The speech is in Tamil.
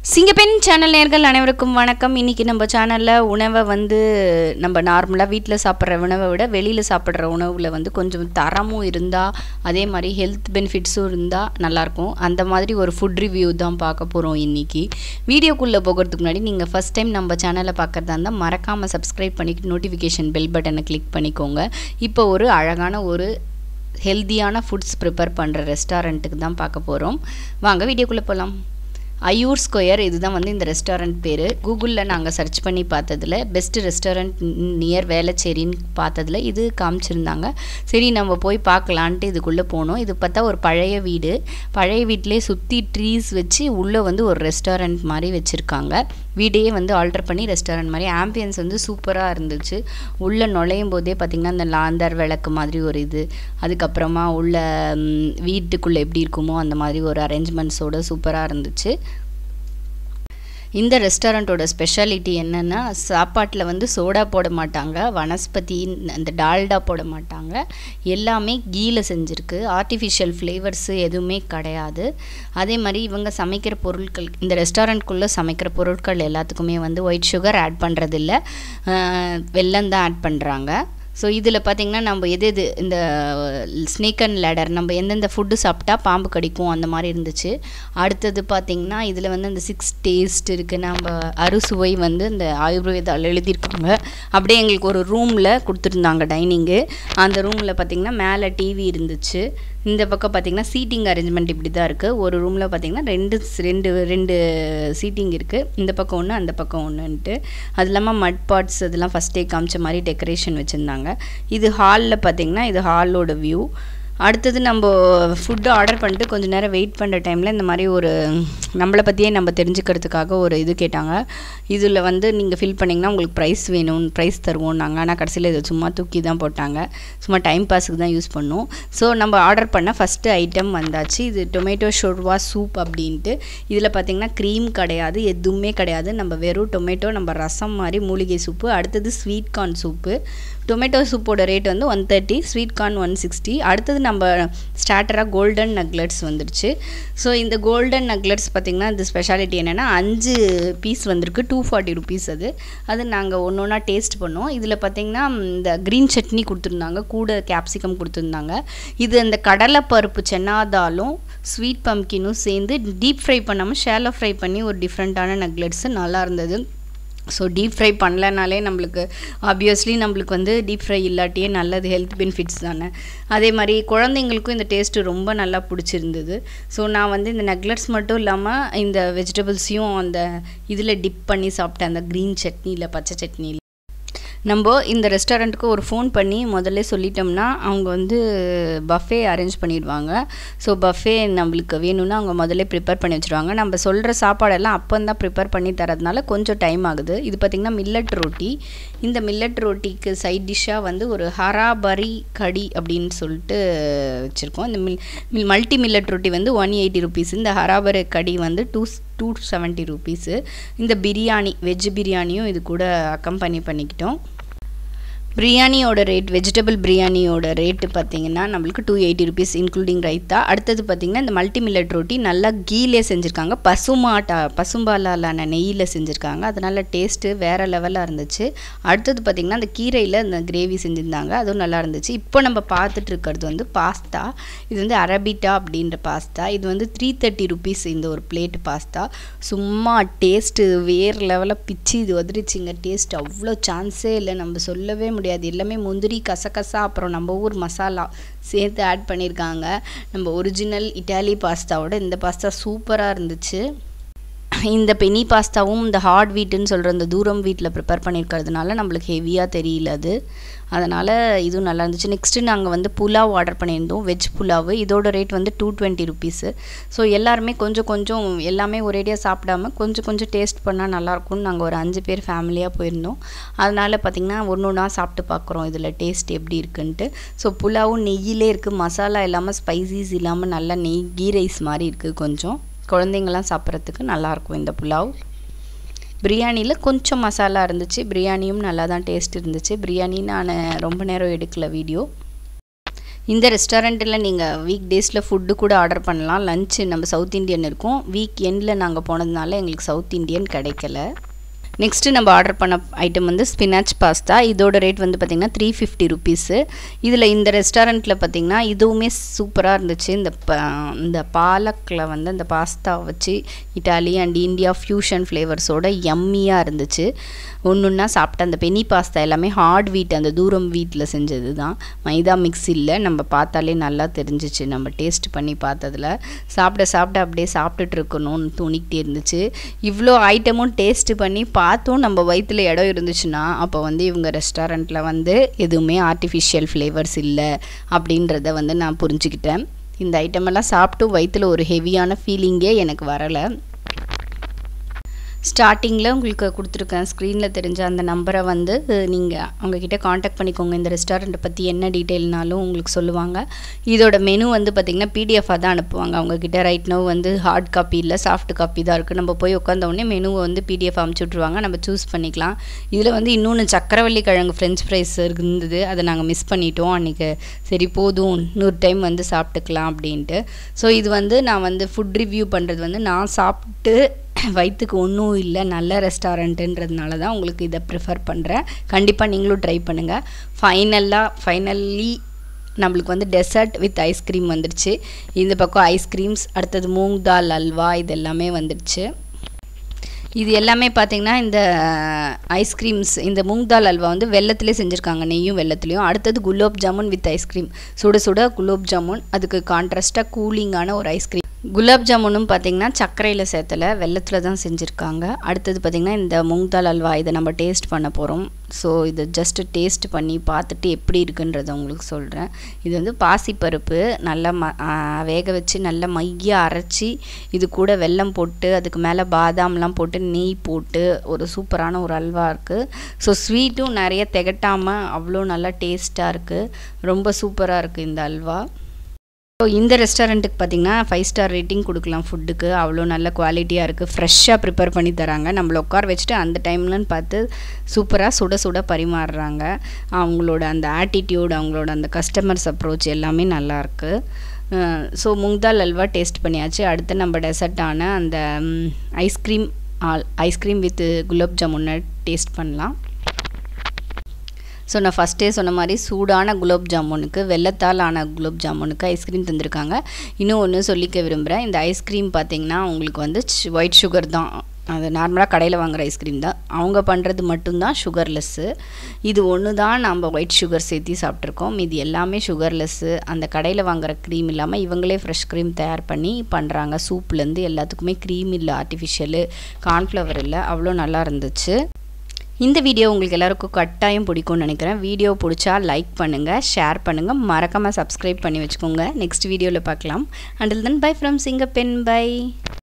சிங்கப்பெண் சேனல் நேயர்கள் அனைவருக்கும் வணக்கம். இன்னைக்கு நம்ம சேனல்ல உணவை வந்து நம்ம நார்மலா வீட்ல சாப்பிடுற உணவை விட வெளியில சாப்பிடுற உணவுல வந்து கொஞ்சம் தரமும் இருந்தா அதே மாதிரி ஹெல்த் பெனிஃபிட்ஸும் இருந்தா நல்லா இருக்கும். அந்த மாதிரி ஒரு ஃபுட் ரிவ்யூ தான் பார்க்க போறோம் இன்னைக்கு. வீடியோக்குள்ள போகிறதுக்கு முன்னாடி நீங்க ஃபர்ஸ்ட் டைம் நம்ம சேனலை பார்க்கறதா இருந்தா மறக்காம சப்ஸ்கிரைப் பண்ணிட்டு நோட்டிஃபிகேஷன் பெல் பட்டனை கிளிக் பண்ணிக்கோங்க. இப்போ ஒரு அழகான ஒரு ஹெல்தியான ஃபுட்ஸ் ப்ரிப்பேர் பண்ற ரெஸ்டாரண்ட்டுக்கு தான் பார்க்க போறோம். வாங்க வீடியோக்குள்ள போலாம். Ayursquare இதுதான் வந்து இந்த ரெஸ்டாரண்ட் பேர். கூகுளில் நாங்கள் சர்ச் பண்ணி பார்த்ததில் பெஸ்ட் ரெஸ்டாரண்ட் நியர் வேலச்சேரின்னு பார்த்ததில் இது காமிச்சிருந்தாங்க. சரி நம்ம போய் பார்க்கலான்ட்டு இதுக்குள்ளே போனோம். இது பார்த்தா ஒரு பழைய வீடு. பழைய வீட்டிலே சுற்றி ட்ரீஸ் வச்சு உள்ளே வந்து ஒரு ரெஸ்டாரண்ட் மாதிரி வச்சுருக்காங்க. வீடையே வந்து ஆல்டர் பண்ணி ரெஸ்டாரண்ட் மாதிரி ஆம்பியன்ஸ் வந்து சூப்பராக இருந்துச்சு. உள்ளே நுழையும் போதே பார்த்திங்கன்னா அந்த லாந்தர் விளக்கு மாதிரி ஒரு இது, அதுக்கப்புறமா உள்ள வீட்டுக்குள்ளே எப்படி இருக்குமோ அந்த மாதிரி ஒரு அரேஞ்ச்மெண்ட்ஸோடு சூப்பராக இருந்துச்சு. இந்த ரெஸ்டாரண்ட்டோட ஸ்பெஷாலிட்டி என்னென்னா சாப்பாட்டில் வந்து சோடா போட மாட்டாங்க, வனஸ்பதி அந்த டால்டா போட மாட்டாங்க, எல்லாமே கீல செஞ்சுருக்கு. ஆர்டிஃபிஷியல் ஃப்ளேவர்ஸு எதுவுமே கிடையாது. அதே மாதிரி இவங்க சமைக்கிற பொருட்கள், இந்த ரெஸ்டாரண்ட்குள்ளே சமைக்கிற பொருட்கள் எல்லாத்துக்குமே வந்து ஒயிட் சுகர் ஆட் பண்ணுறதில்ல, வெல்லம் தான் ஆட் பண்ணுறாங்க. ஸோ இதில் பார்த்திங்கன்னா நம்ம எது இந்த ஸ்னேக் அண்ட் லேடர் நம்ம எந்தெந்த ஃபுட்டு சாப்பிட்டா பாம்பு கடிக்கும் அந்த மாதிரி இருந்துச்சு. அடுத்தது பார்த்திங்கன்னா இதில் வந்து அந்த 6 டேஸ்ட் இருக்குது. நம்ம அறுசுவை வந்து இந்த ஆயுர்வேதாவில் எழுதியிருக்காங்க. அப்படியே எங்களுக்கு ஒரு ரூமில் கொடுத்துருந்தாங்க டைனிங்கு. அந்த ரூமில் பார்த்திங்கன்னா மேலே டிவி இருந்துச்சு. இந்த பக்கம் பார்த்திங்கன்னா சீட்டிங் அரேஞ்ச்மெண்ட் இப்படி தான் இருக்குது. ஒரு ரூமில் பார்த்திங்கன்னா ரெண்டு சீட்டிங் இருக்குது. இந்த பக்கம் ஒன்று அந்த பக்கம் ஒன்றுன்ட்டு. அது இல்லாமல் மட் பாட்ஸ் அதெல்லாம் ஃபஸ்ட்டே காமிச்ச மாதிரி டெக்கரேஷன் வச்சுருந்தாங்க. இது ஹாலில் பார்த்திங்கன்னா இது ஹாலோட வியூ. அடுத்தது நம்ம ஃபுட்டு ஆர்டர் பண்ணிட்டு கொஞ்சம் நேரம் வெயிட் பண்ணுற டைமில் இந்த மாதிரி ஒரு நம்மளை பற்றியே நம்ம தெரிஞ்சுக்கிறதுக்காக ஒரு இது கேட்டாங்க. இதில் வந்து நீங்கள் ஃபில் பண்ணிங்கன்னா உங்களுக்கு ப்ரைஸ் தருவோம்னாங்க. ஆனால் கடைசியில் இதை சும்மா தூக்கி தான் போட்டாங்க. சும்மா டைம் பாஸுக்கு தான் யூஸ் பண்ணோம். ஸோ நம்ம ஆர்டர் பண்ண ஃபஸ்ட்டு ஐட்டம் வந்தாச்சு. இது டொமேட்டோ ஷோர்வா சூப் அப்படின்ட்டு. இதில் பார்த்திங்கன்னா க்ரீம் கிடையாது, எதுவுமே கிடையாது. நம்ம வெறும் டொமேட்டோ, நம்ம ரசம் மாதிரி மூலிகை சூப்பு. அடுத்தது ஸ்வீட் கார்ன் சூப்பு. டொமேட்டோ சூப்போட ரேட் வந்து 130, ஸ்வீட் கார்ன் 160. அடுத்தது நம்ம ஸ்டார்டராக கோல்டன் நக்லெட்ஸ் வந்துடுச்சு. ஸோ இந்த கோல்டன் நக்லெட்ஸ் பார்த்திங்கன்னா இந்த ஸ்பெஷாலிட்டி என்னென்னா 5 பீஸ் வந்திருக்கு, 240 ருபீஸ். அது நாங்கள் ஒன்று ஒன்றா டேஸ்ட் பண்ணோம். இதில் பார்த்திங்கன்னா இந்த க்ரீன் சட்னி கொடுத்துருந்தாங்க, கூட கேப்சிகம் கொடுத்துருந்தாங்க. இது அந்த கடலைப்பருப்பு சென்னாதாலும் ஸ்வீட் பம்கினும் சேர்ந்து டீப் ஃப்ரை பண்ணாமல் ஷாலோ ஃப்ரை பண்ணி ஒரு டிஃப்ரெண்ட்டான நக்லெட்ஸு நல்லா இருந்தது. ஸோ டீப் ஃப்ரை பண்ணலனாலே நம்மளுக்கு ஆப்வியஸ்லி நம்மளுக்கு வந்து டீப் ஃப்ரை இல்லாட்டியே நல்லது, ஹெல்த் பெனிஃபிட்ஸ் தானே. அதே மாதிரி குழந்தைங்களுக்கும் இந்த டேஸ்ட்டு ரொம்ப நல்லா பிடிச்சிருந்தது. ஸோ நான் வந்து இந்த நக்லெட்ஸ் மட்டும் இல்லாமல் இந்த வெஜிடபிள்ஸையும் அந்த இதில் டிப் பண்ணி சாப்பிட்டேன், அந்த க்ரீன் சட்னியில், பச்சை சட்னியில். நம்ம இந்த ரெஸ்டாரண்ட்டுக்கு ஒரு ஃபோன் பண்ணி முதல்ல சொல்லிட்டோம்னா அவங்க வந்து பஃபே அரேஞ்ச் பண்ணிடுவாங்க. ஸோ பஃபே நம்மளுக்கு வேணும்னா அவங்க முதல்ல ப்ரிப்பேர் பண்ணி வச்சுருவாங்க. நம்ம சொல்கிற சாப்பாடெல்லாம் அப்போ தான் ப்ரிப்பேர் பண்ணி தரதுனால கொஞ்சம் டைம் ஆகுது. இது பார்த்திங்கன்னா மில்லட் ரோட்டி. இந்த மில்லட் ரோட்டிக்கு சைட் டிஷ்ஷாக வந்து ஒரு ஹராபரி கடி அப்படின்னு சொல்லிட்டு வச்சுருக்கோம். இந்த மல்டி மில்லட் ரொட்டி வந்து 180 ருபீஸ். இந்த ஹராபரி கடி வந்து 270 ருபீஸு. இந்த பிரியாணி, வெஜ் பிரியாணியும் இது கூட அக்கம்பனி பண்ணிக்கிட்டோம். பிரியாணியோட ரேட், வெஜிடபிள் பிரியாணியோட ரேட்டு பார்த்திங்கன்னா நம்மளுக்கு 280 ருபீஸ் இன்க்ளூடிங் ரைத்தா. அடுத்தது பார்த்திங்கன்னா இந்த மல்டி மில்லட் ரொட்டி நல்லா கீலே செஞ்சுருக்காங்க, பசும்பாலான நெய்யில் செஞ்சுருக்காங்க. அதனால் டேஸ்ட்டு வேறு லெவலாக இருந்துச்சு. அடுத்தது பார்த்திங்கன்னா அந்த கீரையில் அந்த கிரேவி செஞ்சுருந்தாங்க, அதுவும் நல்லா இருந்துச்சு. இப்போ நம்ம பார்த்துட்டு இருக்கிறது வந்து பாஸ்தா. இது வந்து அரபிட்டா அப்படின்ற பாஸ்தா. இது வந்து 330 ருபீஸ் இந்த ஒரு பிளேட்டு பாஸ்தா. சும்மா டேஸ்ட்டு வேறு லெவலாக பிச்சு இது வந்துருச்சுங்க. டேஸ்ட் அவ்வளோ சான்ஸே இல்லை, நம்ம சொல்லவே முடியாது. எல்லாமே முந்திரி, கசகசா, அப்புறம் நம்ம ஊர் மசாலா சேர்த்து ஆட் பண்ணியிருக்காங்க. நம்ம ஒரிஜினல் இட்டாலி பாஸ்தாவோட இந்த பாஸ்தா சூப்பராக இருந்துச்சு. இந்த பெனி பாஸ்தாவும் இந்த ஹார்ட் வீட்டுன்னு சொல்கிற இந்த தூரம் வீட்டில் ப்ரிப்பேர் பண்ணியிருக்கிறதுனால நம்மளுக்கு ஹெவியாக தெரியல அது, அதனால் இதுவும் நல்லா இருந்துச்சு. நெக்ஸ்ட்டு நாங்கள் வந்து புலாவ் ஆர்டர் பண்ணியிருந்தோம், வெஜ் புலாவு. இதோட ரேட் வந்து 220 ருபீஸு. ஸோ எல்லாருமே கொஞ்சம் எல்லாமே ஒரேடியாக சாப்பிடாம கொஞ்சம் டேஸ்ட் பண்ணால் நல்லாயிருக்கும்னு நாங்கள் ஒரு 5 பேர் ஃபேமிலியாக போயிருந்தோம். அதனால் பார்த்திங்கன்னா ஒன்றா சாப்பிட்டு பார்க்குறோம் இதில் டேஸ்ட் எப்படி இருக்குன்ட்டு. ஸோ புலாவும் நெய்யிலே இருக்குது, மசாலா இல்லாமல் ஸ்பைசிஸ் இல்லாமல் நல்லா நெய் கீ ரைஸ் மாதிரி இருக்குது. கொஞ்சம் குழந்தைங்கள்லாம் சாப்பிட்றதுக்கு நல்லாயிருக்கும் இந்த புலாவ். பிரியாணியில் கொஞ்சம் மசாலா இருந்துச்சு, பிரியாணியும் நல்லா தான் டேஸ்ட் இருந்துச்சு. பிரியாணி நான் ரொம்ப நேரம் எடுக்கல வீடியோ. இந்த ரெஸ்டாரண்ட்டில் நீங்கள் வீக் டேஸில் ஃபுட்டு கூட ஆர்டர் பண்ணலாம். லஞ்ச் நம்ம சவுத் இண்டியன் இருக்கும். வீக் எண்டில் நாங்கள் போனதுனால எங்களுக்கு சவுத் இண்டியன் கிடைக்கல. நெக்ஸ்ட்டு நம்ம ஆர்டர் பண்ண ஐட்டம் வந்து ஸ்பினாச் பாஸ்தா. இதோட ரேட் வந்து பார்த்திங்கன்னா 350 ருபீஸு. இதில் இந்த ரெஸ்டாரண்ட்டில் பார்த்திங்கன்னா இதுவுமே சூப்பராக இருந்துச்சு. இந்த பாலக்கில் வந்து அந்த பாஸ்தா வச்சு இட்டாலி அண்ட் இந்தியா ஃப்யூஷன் ஃப்ளேவர்ஸோட யம்மியாக இருந்துச்சு. ஒன்றுன்னா சாப்பிட்ட அந்த பெனி பாஸ்தா எல்லாமே ஹார்ட் வீட், அந்த தூரம் வீட்டில் செஞ்சது தான், மைதா மிக்ஸ் இல்லை. நம்ம பார்த்தாலே நல்லா தெரிஞ்சிச்சு நம்ம டேஸ்ட் பண்ணி பார்த்ததில். சாப்பிட அப்படியே சாப்பிட்டுட்டு இருக்கணும்னு தோணிக்கிட்டே இருந்துச்சு. இவ்வளோ ஐட்டமும் டேஸ்ட் பண்ணி பார்த்தும் நம்ம வயிற்றுல இடம் இருந்துச்சுன்னா அப்போ வந்து இவங்க ரெஸ்டாரண்ட்டில் வந்து எதுவுமே ஆர்டிஃபிஷியல் ஃப்ளேவர்ஸ் இல்லை அப்படின்றத வந்து நான் புரிஞ்சுக்கிட்டேன். இந்த ஐட்டமெல்லாம் சாப்பிட்டு வயிற்றுல ஒரு ஹெவியான ஃபீலிங்கே எனக்கு வரலை. ஸ்டார்டிங்கில் உங்களுக்கு கொடுத்துருக்கேன் ஸ்க்ரீனில் தெரிஞ்ச அந்த நம்பரை வந்து நீங்கள் அவங்கக்கிட்ட காண்டாக்ட் பண்ணிக்கோங்க. இந்த ரெஸ்டாரண்ட்டை பற்றி என்ன டீட்டெயில்னாலும் உங்களுக்கு சொல்லுவாங்க. இதோட மெனு வந்து பார்த்திங்கன்னா பிடிஎஃபாக தான் அனுப்புவாங்க அவங்கக்கிட்ட. ரைட் நோ வந்து ஹார்ட் காப்பி இல்லை, சாஃப்ட் காப்பி தான் இருக்குது. நம்ம போய் உட்காந்தோடனே மெனுவை வந்து பிடிஎஃப் அனுப்பிச்சி விட்ருவாங்க, நம்ம சூஸ் பண்ணிக்கலாம். இதில் வந்து இன்னொன்று சக்கரவள்ளி கிழங்கு ஃப்ரெஞ்ச் ஃப்ரைஸ் இருந்தது, அதை நாங்கள் மிஸ் பண்ணிட்டோம் அன்றைக்கி. சரி போதும், இன்னொரு டைம் வந்து சாப்பிட்டுக்கலாம் அப்படின்ட்டு. ஸோ இது வந்து நான் வந்து ஃபுட் ரிவ்யூ பண்ணுறது வந்து நான் சாப்பிட்டு வயிற்றுக்கு ஒன்றும் இல்லை, நல்ல ரெஸ்டாரண்ட்டுன்றதுனால தான் உங்களுக்கு இதை ப்ரிஃபர் பண்ணுறேன். கண்டிப்பாக நீங்களும் ட்ரை பண்ணுங்கள். ஃபைனலி நம்மளுக்கு வந்து டெசர்ட் வித் ஐஸ்கிரீம் வந்துடுச்சு. இந்த பக்கம் ஐஸ்கிரீம்ஸ், அடுத்தது மூங் தால் அல்வா, இது எல்லாமே வந்துடுச்சு. இது எல்லாமே பார்த்திங்கன்னா இந்த ஐஸ்கிரீம்ஸ், இந்த மூங் தால் அல்வா வந்து வெள்ளத்திலே செஞ்சுருக்காங்க, நெய்யும் வெள்ளத்துலேயும். அடுத்தது குலோப் ஜாமுன் வித் ஐஸ்கிரீம், சுட சுட குலோப் ஜாமுன், அதுக்கு கான்ட்ராஸ்ட்டாக கூலிங்கான ஒரு ஐஸ்கிரீம். குலாப் ஜாமுனும் பார்த்திங்கன்னா சர்க்கரையில் சேர்த்தலை, வெள்ளத்தில் தான் செஞ்சுருக்காங்க. அடுத்தது பார்த்திங்கன்னா இந்த மூங் தால் அல்வா, இதை நம்ம டேஸ்ட் பண்ண போகிறோம். ஸோ இதை ஜஸ்ட்டு டேஸ்ட் பண்ணி பார்த்துட்டு எப்படி இருக்குன்றதை உங்களுக்கு சொல்கிறேன். இது வந்து பாசிப்பருப்பு நல்லா வேக வச்சு நல்லா மையாக அரைச்சி, இது கூட வெல்லம் போட்டு அதுக்கு மேலே பாதாம்லாம் போட்டு நெய் போட்டு ஒரு சூப்பரான ஒரு அல்வா இருக்குது. ஸோ ஸ்வீட்டும் நிறைய திகட்டாமல் அவ்வளோ நல்லா டேஸ்ட்டாக இருக்குது, ரொம்ப சூப்பராக இருக்குது இந்த அல்வா. ஸோ இந்த ரெஸ்டாரண்ட்டுக்கு பார்த்திங்கன்னா 5 ஸ்டார் ரேட்டிங் கொடுக்கலாம் ஃபுட்டுக்கு. அவ்வளோ நல்ல குவாலிட்டியாக இருக்குது, ஃப்ரெஷ்ஷாக ப்ரிப்பேர் பண்ணி தராங்க. நம்மளை உட்கார வச்சுட்டு அந்த டைம்லன்னு பார்த்து சூப்பராக சுட சுட பரிமாறுறாங்க. அவங்களோட அந்த ஆட்டிடியூட், அவங்களோட அந்த கஸ்டமர்ஸ் அப்ரோச் எல்லாமே நல்லாயிருக்கு. ஸோ மூங் தால் அல்வா டேஸ்ட் பண்ணியாச்சு. அடுத்து நம்ம டெசர்ட்டான அந்த ஐஸ்கிரீம் வித் குலாப் ஜாமுனை டேஸ்ட் பண்ணலாம். ஸோ நான் ஃபஸ்ட்டே சொன்ன மாதிரி சூடான குலோப் ஜாமுனுக்கு, வெள்ளத்தால் ஆன குலோப் ஜாமுனுக்கு ஐஸ்கிரீம் தந்திருக்காங்க. இன்னும் ஒன்று சொல்லிக்க விரும்புகிறேன். இந்த ஐஸ்கிரீம் பார்த்திங்கன்னா உங்களுக்கு வந்து ஒயிட் சுகர் தான், அது நார்மலாக கடையில் வாங்குகிற ஐஸ்கிரீம் தான், அவங்க பண்ணுறது மட்டும்தான் சுகர்லெஸ்ஸு. இது ஒன்று தான் நம்ம ஒயிட் சுகர் சேர்த்து சாப்பிட்ருக்கோம். இது எல்லாமே சுகர்லெஸ்ஸு. அந்த கடையில் வாங்குகிற க்ரீம் இல்லாமல் இவங்களே ஃப்ரெஷ் க்ரீம் தயார் பண்ணி பண்ணுறாங்க. சூப்லேருந்து எல்லாத்துக்குமே க்ரீம் இல்லை, ஆர்டிஃபிஷியலு, கார்ன்ஃப்ளவர் இல்லை. அவ்வளோ நல்லா இருந்துச்சு. இந்த வீடியோ உங்களுக்கு எல்லாருக்கும் கட்டாயம் பிடிக்கும்னு நினைக்கிறேன். வீடியோ பிடிச்சா லைக் பண்ணுங்கள், ஷேர் பண்ணுங்கள், மறக்காமல் சப்ஸ்கிரைப் பண்ணி வச்சுக்கோங்க. நெக்ஸ்ட் வீடியோவில் பார்க்கலாம். Until then bye from Singappenn. By.